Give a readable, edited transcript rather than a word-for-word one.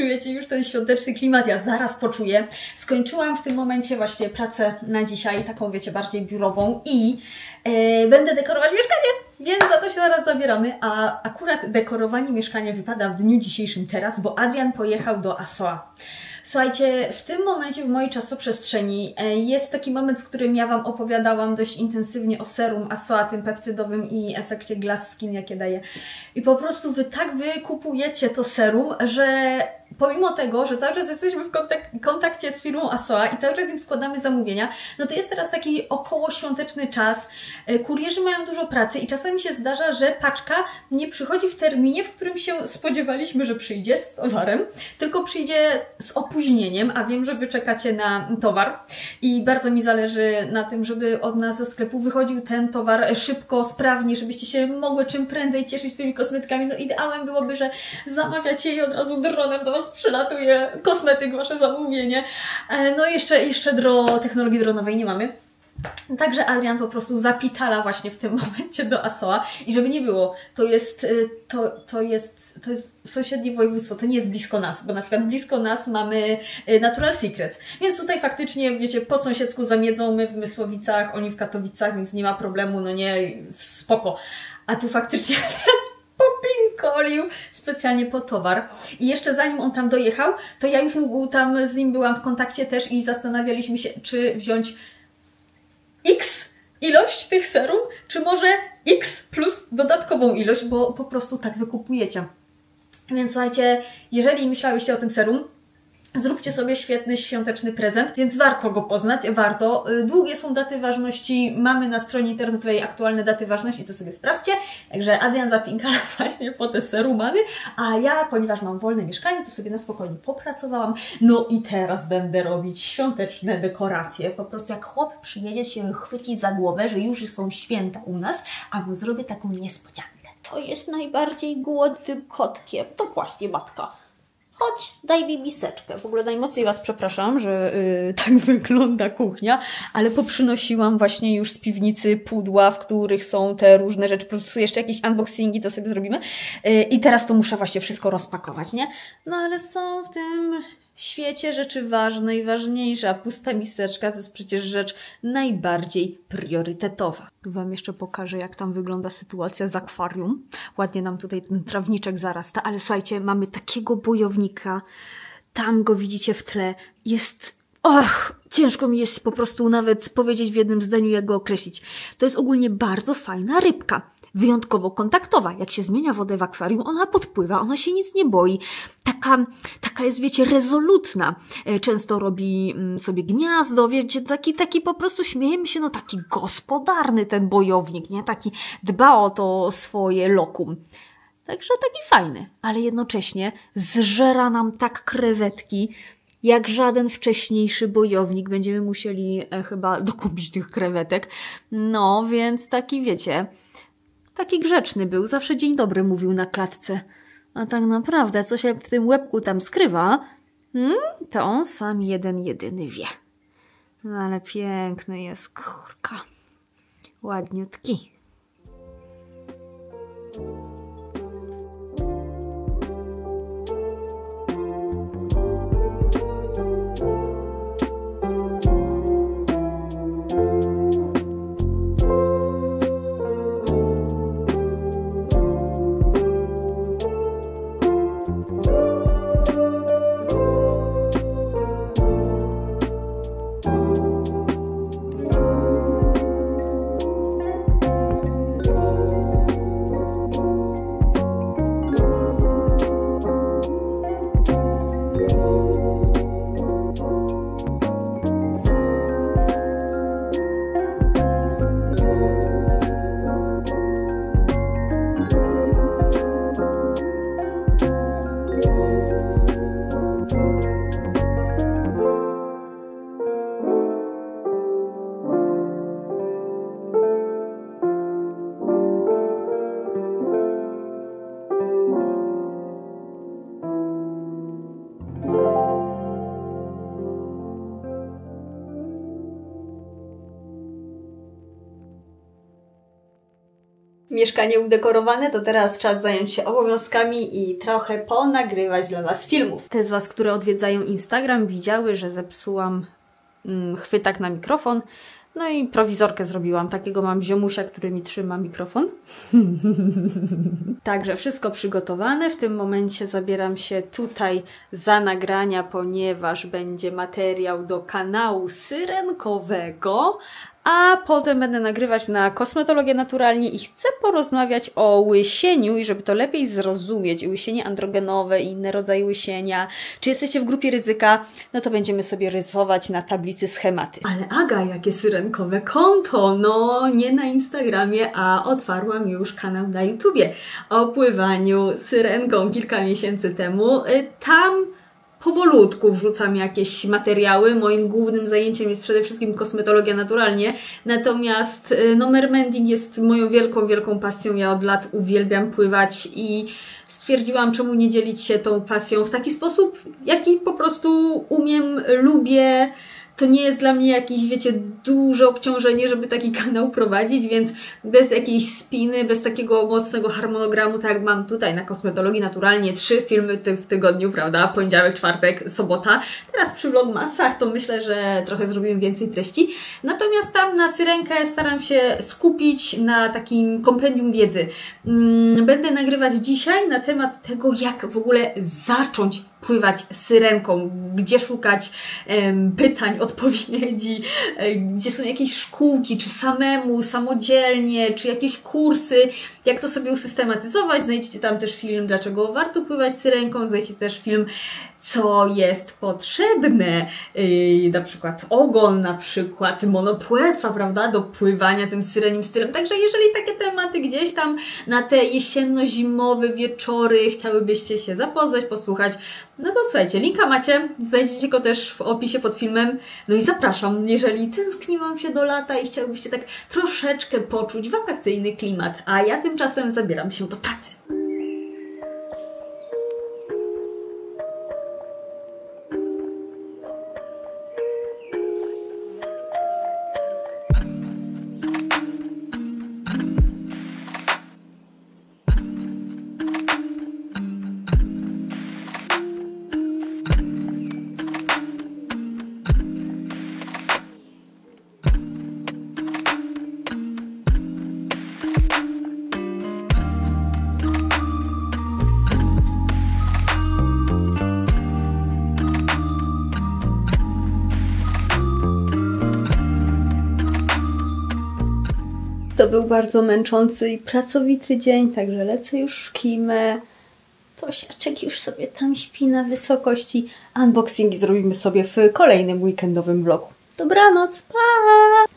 czujecie już ten świąteczny klimat, ja zaraz poczuję. Skończyłam w tym momencie właśnie pracę na dzisiaj, taką wiecie, bardziej biurową i będę dekorować mieszkanie, więc za to się zaraz zabieramy, a akurat dekorowanie mieszkania wypada w dniu dzisiejszym teraz, bo Adrian pojechał do Asoa. Słuchajcie, w tym momencie w mojej czasoprzestrzeni jest taki moment, w którym ja Wam opowiadałam dość intensywnie o serum Asoa, tym peptydowym i efekcie Glass Skin, jakie daje. I po prostu Wy tak wykupujecie to serum, że pomimo tego, że cały czas jesteśmy w kontakcie z firmą Asoa i cały czas im składamy zamówienia, no to jest teraz taki okołoświąteczny czas. Kurierzy mają dużo pracy i czasami się zdarza, że paczka nie przychodzi w terminie, w którym się spodziewaliśmy, że przyjdzie z towarem, tylko przyjdzie z opóźnieniem, a wiem, że Wy czekacie na towar i bardzo mi zależy na tym, żeby od nas ze sklepu wychodził ten towar szybko, sprawnie, żebyście się mogły czym prędzej cieszyć tymi kosmetykami. No ideałem byłoby, że zamawiacie i od razu dronem do Was przylatuje kosmetyk, Wasze zamówienie. No jeszcze technologii dronowej nie mamy. Także Adrian po prostu zapitala właśnie w tym momencie do Asoa i żeby nie było, to jest sąsiednie województwo, to nie jest blisko nas, bo na przykład blisko nas mamy Natural Secrets, więc tutaj faktycznie, wiecie, po sąsiedzku zamiedzą, my w Mysłowicach, oni w Katowicach, więc nie ma problemu, no nie, spoko. A tu faktycznie popinkolił specjalnie po towar. I jeszcze zanim on tam dojechał, to ja już tam z nim byłam w kontakcie też i zastanawialiśmy się, czy wziąć X ilość tych serum, czy może X plus dodatkową ilość, bo po prostu tak wykupujecie. Więc słuchajcie, jeżeli myślałyście o tym serum, zróbcie sobie świetny, świąteczny prezent, więc warto go poznać, warto. Długie są daty ważności, mamy na stronie internetowej aktualne daty ważności, to sobie sprawdźcie. Także Adrian zapinkala właśnie po te serumany, a ja, ponieważ mam wolne mieszkanie, to sobie na spokojnie popracowałam. No i teraz będę robić świąteczne dekoracje. Po prostu jak chłop przyjedzie, się chwyci za głowę, że już są święta u nas, a mu zrobię taką niespodziankę. To jest najbardziej głodnym kotkiem. To właśnie matka. Chodź, daj mi miseczkę. W ogóle najmocniej Was przepraszam, że tak wygląda kuchnia, ale poprzynosiłam właśnie już z piwnicy pudła, w których są te różne rzeczy. Po prostu jeszcze jakieś unboxingi, to sobie zrobimy. I teraz to muszę właśnie wszystko rozpakować, nie? No ale są w tym świecie rzeczy ważne i ważniejsze, a pusta miseczka to jest przecież rzecz najbardziej priorytetowa. Tu Wam jeszcze pokażę, jak tam wygląda sytuacja z akwarium. Ładnie nam tutaj ten trawniczek zarasta, ale słuchajcie, mamy takiego bojownika. Tam go widzicie w tle. Jest... ciężko mi jest po prostu nawet powiedzieć w jednym zdaniu, jak go określić. To jest ogólnie bardzo fajna rybka. Wyjątkowo kontaktowa. Jak się zmienia wodę w akwarium, ona podpływa, ona się nic nie boi. Taka jest, wiecie, rezolutna. Często robi sobie gniazdo, wiecie, taki po prostu śmiejemy się, no taki gospodarny ten bojownik, nie? Taki dba o to swoje lokum. Także taki fajny, ale jednocześnie zżera nam tak krewetki, jak żaden wcześniejszy bojownik. Będziemy musieli chyba dokupić tych krewetek. No, więc taki, wiecie... Taki grzeczny był, zawsze dzień dobry mówił na klatce. A tak naprawdę, co się w tym łebku tam skrywa, to on sam jedyny wie. No ale piękny jest, kurka. Ładniutki. Mieszkanie udekorowane, to teraz czas zająć się obowiązkami i trochę ponagrywać dla Was filmów. Te z Was, które odwiedzają Instagram, widziały, że zepsułam chwytak na mikrofon. No i prowizorkę zrobiłam. Takiego mam ziomusia, który mi trzyma mikrofon. Także wszystko przygotowane. W tym momencie zabieram się tutaj za nagrania, ponieważ będzie materiał do kanału syrenkowego, a potem będę nagrywać na Kosmetologię Naturalnie i chcę porozmawiać o łysieniu i żeby to lepiej zrozumieć, i łysienie androgenowe i inne rodzaje łysienia. Czy jesteście w grupie ryzyka? No to będziemy sobie rysować na tablicy schematy. Ale Aga, jakie syrenkowe konto! No, nie na Instagramie, a otwarłam już kanał na YouTubie o pływaniu syrenką kilka miesięcy temu. Tam powolutku wrzucam jakieś materiały. Moim głównym zajęciem jest przede wszystkim kosmetologia naturalnie. Natomiast no, mermending jest moją wielką pasją. Ja od lat uwielbiam pływać i stwierdziłam, czemu nie dzielić się tą pasją w taki sposób, jaki po prostu umiem, lubię. To nie jest dla mnie jakieś, wiecie, duże obciążenie, żeby taki kanał prowadzić, więc bez jakiejś spiny, bez takiego mocnego harmonogramu, tak jak mam tutaj na Kosmetologii Naturalnie, 3 filmy w tygodniu, prawda? Poniedziałek, czwartek, sobota. Teraz przy vlogmasach to myślę, że trochę zrobimy więcej treści. Natomiast tam na syrenkę staram się skupić na takim kompendium wiedzy. Będę nagrywać dzisiaj na temat tego, jak w ogóle zacząć pływać syrenką, gdzie szukać pytań, odpowiedzi, gdzie są jakieś szkółki, czy samemu, samodzielnie, czy jakieś kursy, jak to sobie usystematyzować. Znajdziecie tam też film, dlaczego warto pływać syrenką, znajdziecie też film, co jest potrzebne, na przykład ogon, na przykład monopłetwa, prawda, do pływania tym syrenim stylem. Także jeżeli takie tematy gdzieś tam na te jesienno-zimowe wieczory chciałybyście się zapoznać, posłuchać, no to słuchajcie, linka macie, znajdziecie go też w opisie pod filmem. No i zapraszam, jeżeli tęskniłam się do lata i chciałybyście tak troszeczkę poczuć wakacyjny klimat, a ja tymczasem zabieram się do pracy. To był bardzo męczący i pracowity dzień, także lecę już w kimę. Tosiaczek już sobie tam śpi na wysokości. Unboxingi zrobimy sobie w kolejnym weekendowym vlogu. Dobranoc, pa!